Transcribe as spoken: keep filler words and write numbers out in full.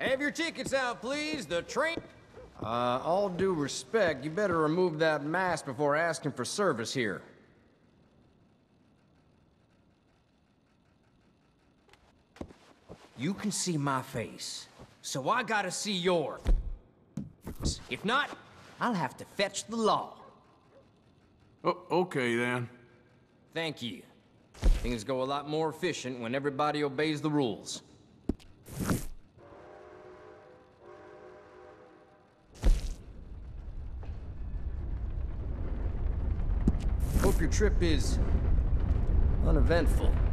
Have your tickets out, please. The train... Uh, all due respect, you better remove that mask before asking for service here. You can see my face, so I gotta see yours. If not, I'll have to fetch the law. Oh, okay then. Thank you. Things go a lot more efficient when everybody obeys the rules. Hope your trip is uneventful.